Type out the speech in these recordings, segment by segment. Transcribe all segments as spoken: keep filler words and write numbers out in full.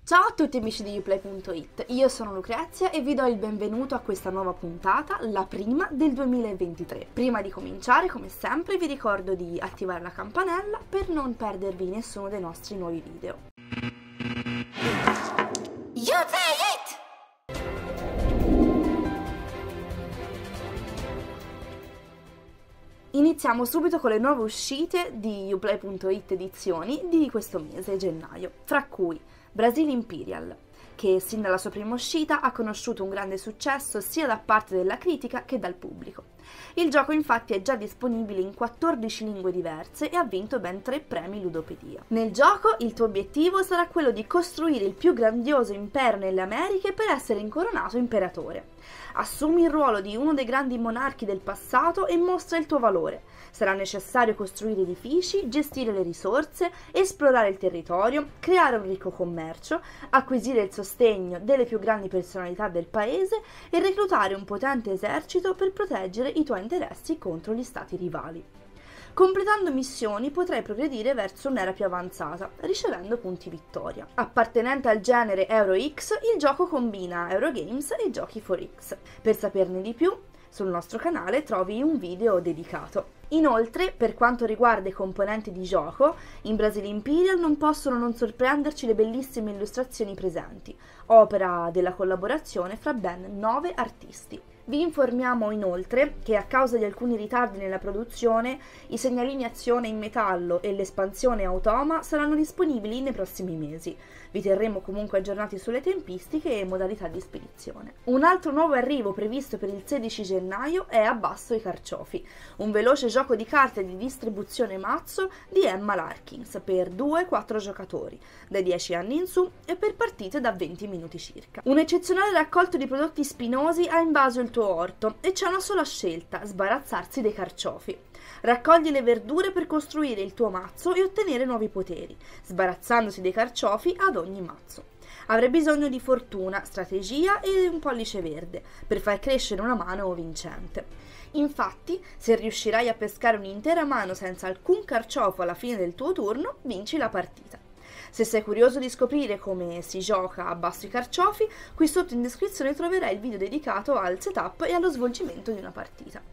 Ciao a tutti amici di Uplay punto it, io sono Lucrezia e vi do il benvenuto a questa nuova puntata, la prima del duemilaventitré. Prima di cominciare, come sempre, vi ricordo di attivare la campanella per non perdervi nessuno dei nostri nuovi video. Uplay it! Iniziamo subito con le nuove uscite di Uplay punto it edizioni di questo mese, gennaio, fra cui Brazil Imperial, che sin dalla sua prima uscita ha conosciuto un grande successo sia da parte della critica che dal pubblico. Il gioco infatti è già disponibile in quattordici lingue diverse e ha vinto ben tre premi Ludopedia. Nel gioco il tuo obiettivo sarà quello di costruire il più grandioso impero nelle Americhe per essere incoronato imperatore. Assumi il ruolo di uno dei grandi monarchi del passato e mostra il tuo valore. Sarà necessario costruire edifici, gestire le risorse, esplorare il territorio, creare un ricco commercio, acquisire il sostegno delle più grandi personalità del paese e reclutare un potente esercito per proteggere i tuoi interessi contro gli stati rivali. Completando missioni potrai progredire verso un'era più avanzata, ricevendo punti vittoria. Appartenente al genere Euro X, il gioco combina Eurogames e giochi quattro X. Per saperne di più, sul nostro canale trovi un video dedicato. Inoltre, per quanto riguarda i componenti di gioco, in Brazil Imperial non possono non sorprenderci le bellissime illustrazioni presenti, opera della collaborazione fra ben nove artisti. Vi informiamo inoltre che a causa di alcuni ritardi nella produzione, i segnalini azione in metallo e l'espansione automa saranno disponibili nei prossimi mesi. Vi terremo comunque aggiornati sulle tempistiche e modalità di spedizione. Un altro nuovo arrivo previsto per il sedici gennaio è Abbasso i carciofi, un veloce gioco di carte di distribuzione mazzo di Emma Larkins per due quattro giocatori, dai dieci anni in su e per partite da venti minuti circa. Un eccezionale raccolto di prodotti spinosi ha invaso il tuo orto e c'è una sola scelta: sbarazzarsi dei carciofi. Raccogli le verdure per costruire il tuo mazzo e ottenere nuovi poteri, sbarazzandosi dei carciofi ad ogni mazzo. Avrai bisogno di fortuna, strategia e un pollice verde per far crescere una mano vincente. Infatti, se riuscirai a pescare un'intera mano senza alcun carciofo alla fine del tuo turno, vinci la partita. Se sei curioso di scoprire come si gioca a Abbasso i carciofi, qui sotto in descrizione troverai il video dedicato al setup e allo svolgimento di una partita.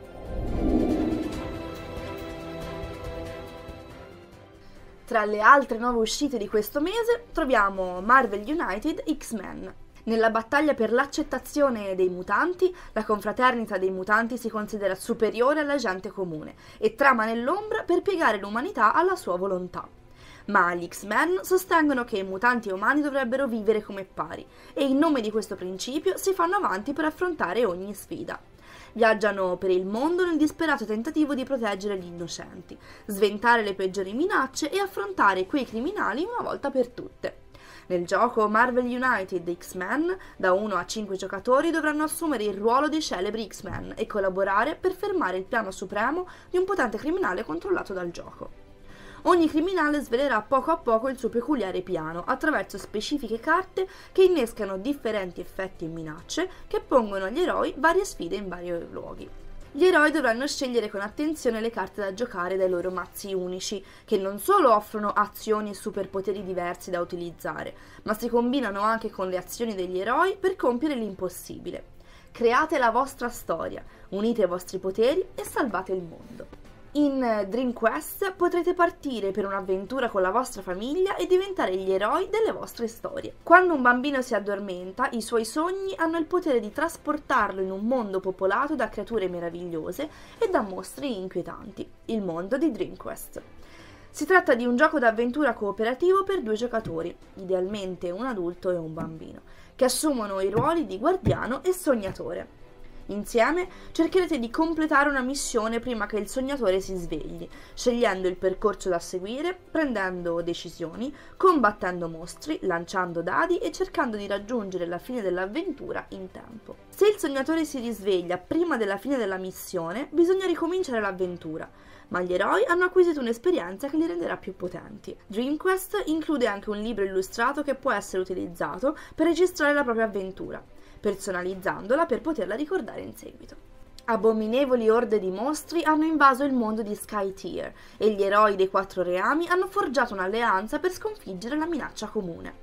Tra le altre nuove uscite di questo mese troviamo Marvel United X-Men. Nella battaglia per l'accettazione dei mutanti, la confraternita dei mutanti si considera superiore alla gente comune e trama nell'ombra per piegare l'umanità alla sua volontà. Ma gli X-Men sostengono che mutanti e umani dovrebbero vivere come pari e in nome di questo principio si fanno avanti per affrontare ogni sfida. Viaggiano per il mondo nel disperato tentativo di proteggere gli innocenti, sventare le peggiori minacce e affrontare quei criminali una volta per tutte. Nel gioco Marvel United X-Men, da uno a cinque giocatori dovranno assumere il ruolo dei celebri X-Men e collaborare per fermare il piano supremo di un potente criminale controllato dal gioco. Ogni criminale svelerà poco a poco il suo peculiare piano attraverso specifiche carte che innescano differenti effetti e minacce che pongono agli eroi varie sfide in vari luoghi. Gli eroi dovranno scegliere con attenzione le carte da giocare dai loro mazzi unici, che non solo offrono azioni e superpoteri diversi da utilizzare, ma si combinano anche con le azioni degli eroi per compiere l'impossibile. Create la vostra storia, unite i vostri poteri e salvate il mondo. In Dream Quest potrete partire per un'avventura con la vostra famiglia e diventare gli eroi delle vostre storie. Quando un bambino si addormenta, i suoi sogni hanno il potere di trasportarlo in un mondo popolato da creature meravigliose e da mostri inquietanti, il mondo di Dream Quest. Si tratta di un gioco d'avventura cooperativo per due giocatori, idealmente un adulto e un bambino, che assumono i ruoli di guardiano e sognatore. Insieme cercherete di completare una missione prima che il sognatore si svegli, scegliendo il percorso da seguire, prendendo decisioni, combattendo mostri, lanciando dadi e cercando di raggiungere la fine dell'avventura in tempo. Se il sognatore si risveglia prima della fine della missione, bisogna ricominciare l'avventura, ma gli eroi hanno acquisito un'esperienza che li renderà più potenti. Dream Quest include anche un libro illustrato che può essere utilizzato per registrare la propria avventura, personalizzandola per poterla ricordare in seguito. Abominevoli orde di mostri hanno invaso il mondo di Skytear e gli eroi dei quattro reami hanno forgiato un'alleanza per sconfiggere la minaccia comune.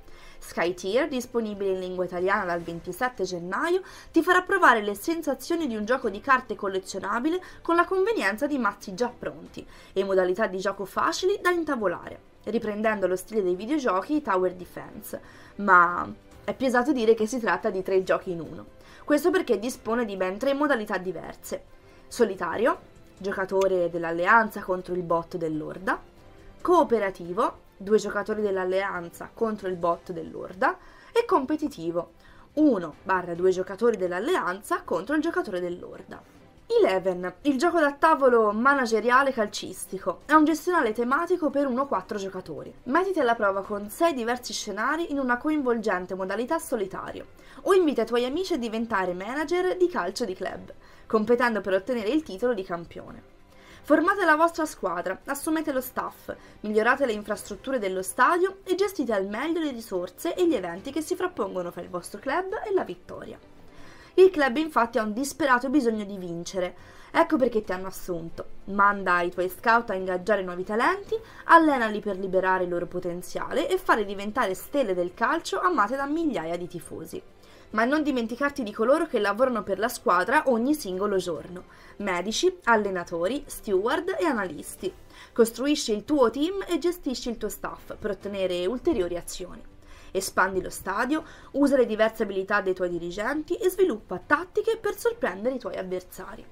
Skytear, disponibile in lingua italiana dal ventisette gennaio, ti farà provare le sensazioni di un gioco di carte collezionabile con la convenienza di mazzi già pronti e modalità di gioco facili da intavolare, riprendendo lo stile dei videogiochi Tower Defense, ma è più esatto dire che si tratta di tre giochi in uno. Questo perché dispone di ben tre modalità diverse: solitario, giocatore dell'alleanza contro il bot dell'orda; cooperativo, due giocatori dell'alleanza contro il bot dell'orda; e competitivo, uno barra due giocatori dell'alleanza contro il giocatore dell'orda. Eleven, il gioco da tavolo manageriale calcistico, è un gestionale tematico per uno o quattro giocatori. Mettiti alla prova con sei diversi scenari in una coinvolgente modalità solitario, o invita i tuoi amici a diventare manager di calcio di club, competendo per ottenere il titolo di campione. Formate la vostra squadra, assumete lo staff, migliorate le infrastrutture dello stadio e gestite al meglio le risorse e gli eventi che si frappongono fra il vostro club e la vittoria. Il club infatti ha un disperato bisogno di vincere, ecco perché ti hanno assunto. Manda i tuoi scout a ingaggiare nuovi talenti, allenali per liberare il loro potenziale e fare diventare stelle del calcio amate da migliaia di tifosi. Ma non dimenticarti di coloro che lavorano per la squadra ogni singolo giorno: medici, allenatori, steward e analisti. Costruisci il tuo team e gestisci il tuo staff per ottenere ulteriori azioni. Espandi lo stadio, usa le diverse abilità dei tuoi dirigenti e sviluppa tattiche per sorprendere i tuoi avversari.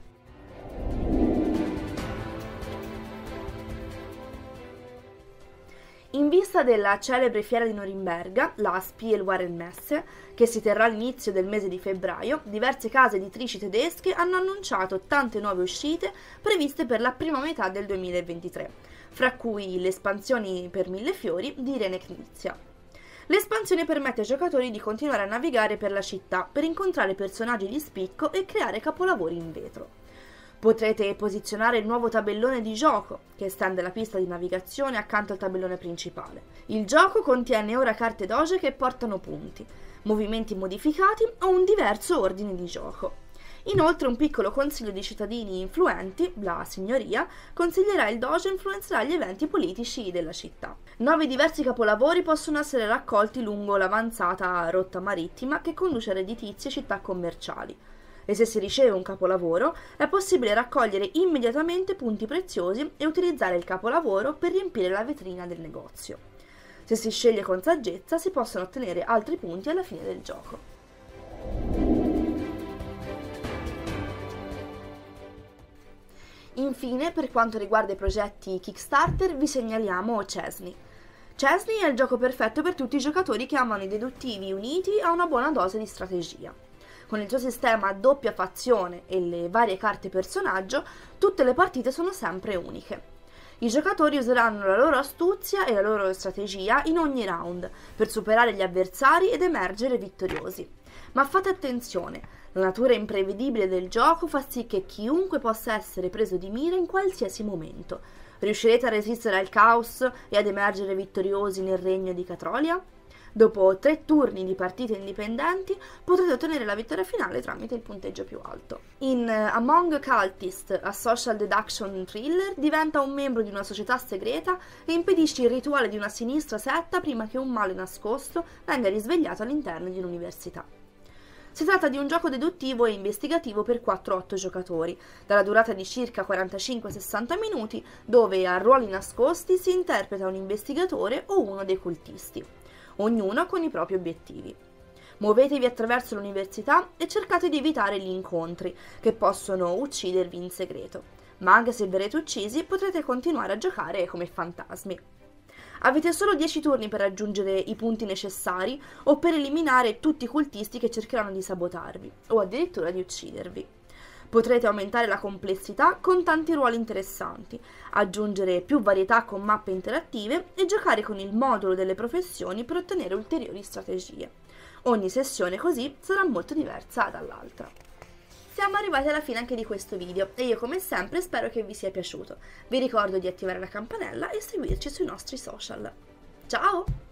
In vista della celebre fiera di Norimberga, la Spielwarenmesse, che si terrà all'inizio del mese di febbraio, diverse case editrici tedesche hanno annunciato tante nuove uscite previste per la prima metà del duemilaventitré, fra cui le espansioni per Millefiori di Irene Knizia. L'espansione permette ai giocatori di continuare a navigare per la città per incontrare personaggi di spicco e creare capolavori in vetro. Potrete posizionare il nuovo tabellone di gioco, che estende la pista di navigazione accanto al tabellone principale. Il gioco contiene ora carte doge che portano punti, movimenti modificati o un diverso ordine di gioco. Inoltre un piccolo consiglio di cittadini influenti, la signoria, consiglierà il doge e influenzerà gli eventi politici della città. Nove diversi capolavori possono essere raccolti lungo l'avanzata rotta marittima che conduce a redditizie e città commerciali. E se si riceve un capolavoro, è possibile raccogliere immediatamente punti preziosi e utilizzare il capolavoro per riempire la vetrina del negozio. Se si sceglie con saggezza, si possono ottenere altri punti alla fine del gioco. Infine, per quanto riguarda i progetti Kickstarter, vi segnaliamo Chesney. Chesney è il gioco perfetto per tutti i giocatori che amano i deduttivi uniti a una buona dose di strategia. Con il suo sistema a doppia fazione e le varie carte personaggio, tutte le partite sono sempre uniche. I giocatori useranno la loro astuzia e la loro strategia in ogni round per superare gli avversari ed emergere vittoriosi. Ma fate attenzione, la natura imprevedibile del gioco fa sì che chiunque possa essere preso di mira in qualsiasi momento. Riuscirete a resistere al caos e ad emergere vittoriosi nel regno di Catrolia? Dopo tre turni di partite indipendenti potrete ottenere la vittoria finale tramite il punteggio più alto. In Among Cultists, a social deduction thriller, diventa un membro di una società segreta e impedisce il rituale di una sinistra setta prima che un male nascosto venga risvegliato all'interno di un'università. Si tratta di un gioco deduttivo e investigativo per quattro otto giocatori, dalla durata di circa quarantacinque sessanta minuti, dove a ruoli nascosti si interpreta un investigatore o uno dei cultisti, ognuno con i propri obiettivi. Muovetevi attraverso l'università e cercate di evitare gli incontri, che possono uccidervi in segreto, ma anche se verrete uccisi potrete continuare a giocare come fantasmi. Avete solo dieci turni per raggiungere i punti necessari o per eliminare tutti i cultisti che cercheranno di sabotarvi, o addirittura di uccidervi. Potrete aumentare la complessità con tanti ruoli interessanti, aggiungere più varietà con mappe interattive e giocare con il modulo delle professioni per ottenere ulteriori strategie. Ogni sessione così sarà molto diversa dall'altra. Siamo arrivati alla fine anche di questo video e io come sempre spero che vi sia piaciuto. Vi ricordo di attivare la campanella e seguirci sui nostri social. Ciao!